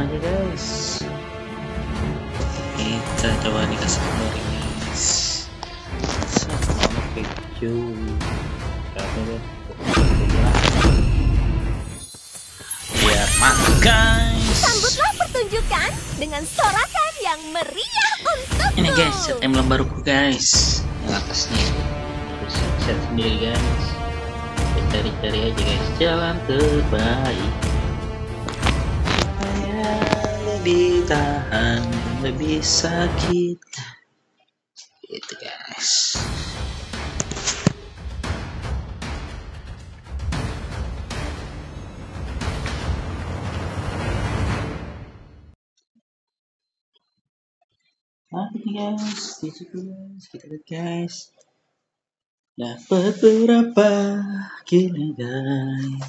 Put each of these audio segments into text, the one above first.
aja guys. Kita coba dikasih kembali guys. Sama keju. Biar makan guys. Sambutlah pertunjukan dengan sorakan yang meriah untukku. Ini guys, set emblem baruku guys. Yang atasnya harus set sendiri guys. Cari-cari aja guys jalan terbaik. Lebih tahan, lebih sakit gitu guys. Oke guys, disitu guys, kita lihat guys. Dapat berapa gini guys.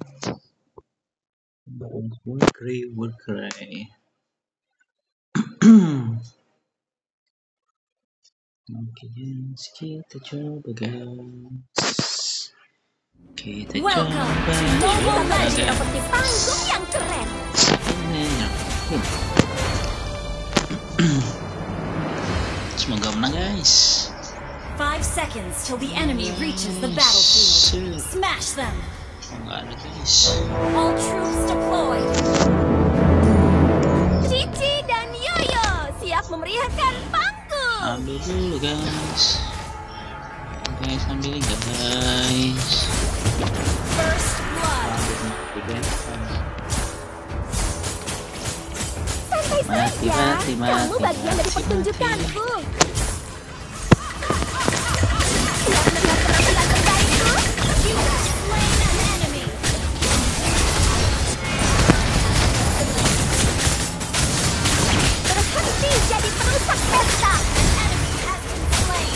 Work rate. Oke guys, kita coba guys. Kita coba guys. Seperti panggung yang keren. Semoga menang guys. 5 seconds till the enemy reaches the battlefield. Smash them. Enggak ada guys. All troops deployed. Cici dan Yoyo siap memeriahkan panggung. Ambil dulu guys. Guys ambil guys. First blood. Santai saja, kamu bagian dari pertunjukanku. Siap melihat penampilan terbaikku? You have slain an enemy. Berhenti jadi perusak pesta. An enemy has been slain.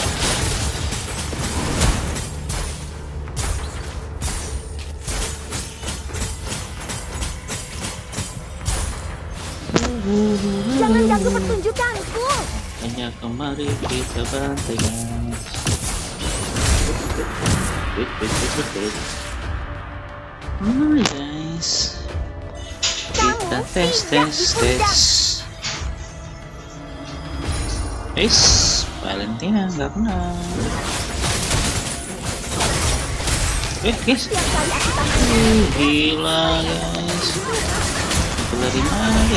Jangan ganggu pertunjukanku. Hanya kemari kita bantai guys. Guys. Kita tes. Valentina nggak kenal. Guys. Setiap kali aku tangan Gila guys. Itu dari mana ya?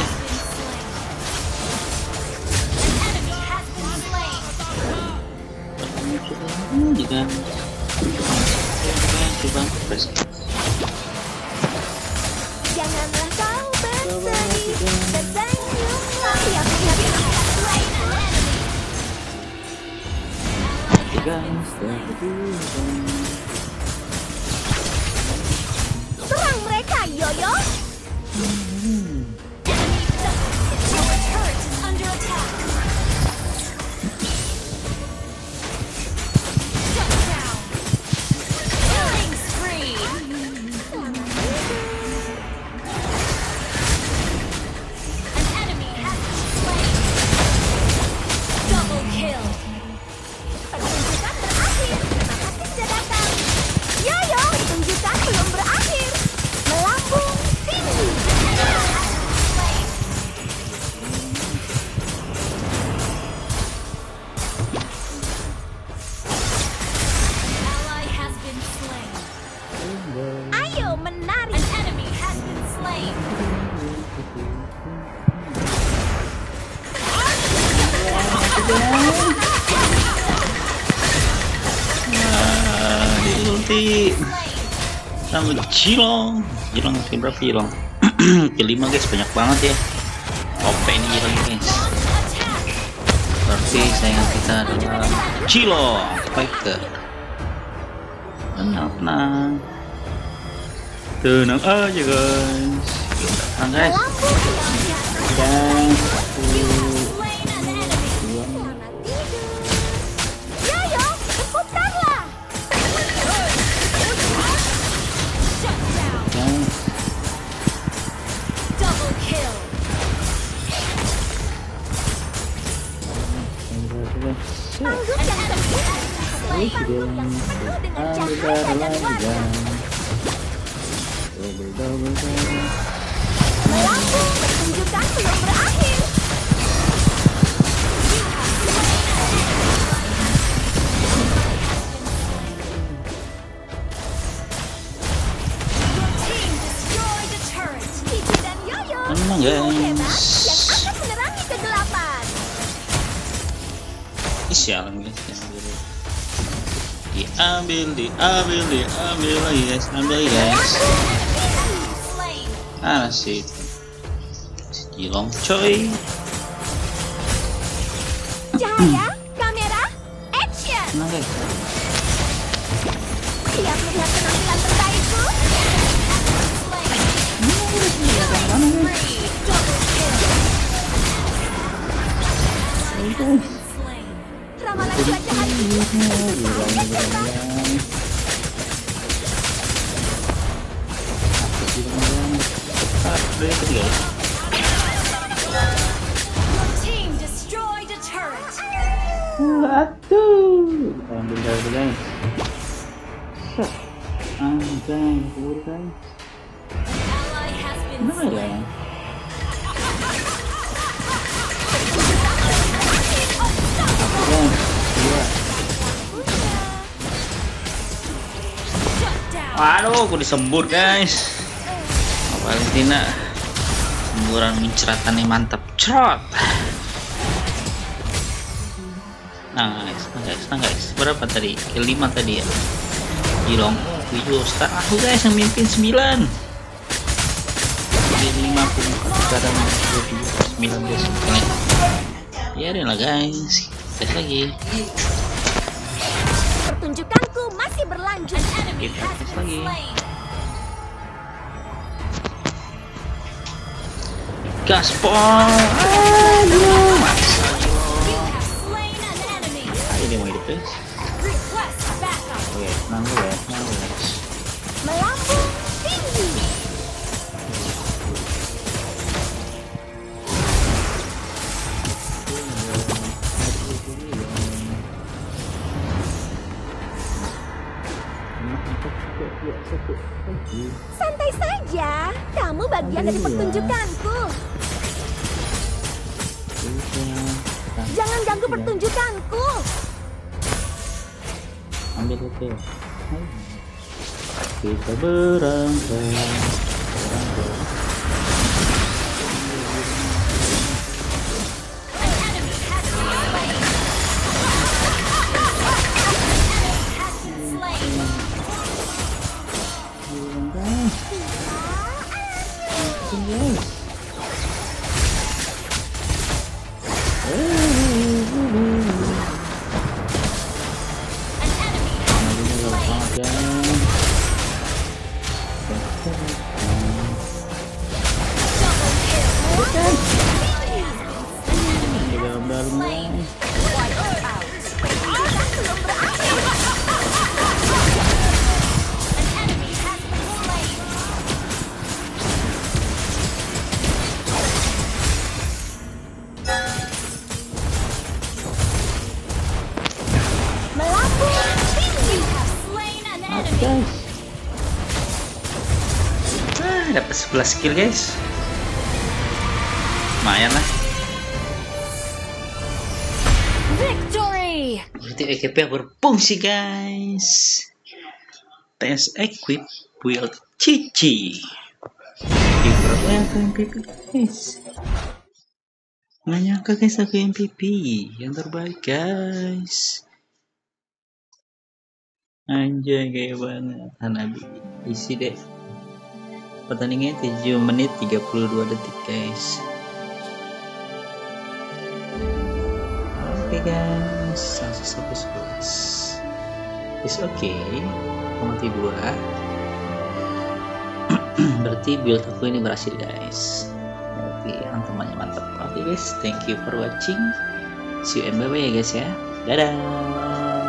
Jika coba press. janganlah kau bersedih, tersenyumlah. Siap melihat Guys, serang mereka, Yoyo. Our turret is under attack. Shut down. Killing spree. An enemy has been slain. Double kill. Pertunjukan berakhir. Terima kasih sudah datang. Yoyo, pertunjukan belum berakhir. Melambung tinggi. Ally has been slain. Ayo menari. An enemy has been slain. ulti sama Jilong berapa Jilong? Kelima guys, banyak banget ya. OP ini Jilong guys. Berarti saingan kita adalah Jilong Fighter. Tenang aja guys. Tenang guys. Dan Yoyo, berputarlah. Double kill. Panggung yang sempit. Panggung yang penuh dengan cahaya dan warna. Melambung Menang yang guys. akan menerangi kegelapan. Sialan guys, diambil lagi guys, ambil lagi guys. Asik, Jilong coy. Cahaya, kamera, action. Menang guys. Siap melihat penampilan terbaikku? Ramalan cuaca hari ini Your team destroyed a turret. Aduh, ambil dari guys. Anjay, kabur guys. Ally has been Mana ya? slain. Guys, dua. Shut down. Waduh, aku disembur guys. Valentina, semburan menceratan yang mantap, cerot. Nah guys, berapa tadi? Kill 5 tadi ya. Jilong, Wijo, sekarang aku guys yang mimpin 9. Kill 5 pun sekarang 9 guys. Ya lah guys, tes lagi. pertunjukanku masih berlanjut. Enemy Kita has tes been lagi. slain. Gaspol. You have slain an enemy. Ini mau hidup guys. Request backup. Oke, tenang dulu ya, tenang dulu guys. Melambung tinggi. Santai saja, kamu bagian dari pertunjukanku. Jangan ganggu pertunjukanku. Ambil itu. Kita berangkat. Dapat 11 kill guys, lumayan lah. Victory! Berarti EKP berfungsi guys. TS equip build Cici. Berapa yang ke MVP guys? Nggak nyangka guys aku MVP yang terbaik guys. Anjay gaya banget Hanabi. Isi deh. Pertandingan 7 menit 32 detik guys. Oke guys, langsung 11. Is oke. Mati 2. Berarti build aku ini berhasil guys. Berarti hantamannya mantap. Oke guys, thank you for watching. See you and bye bye ya guys ya. Dadah.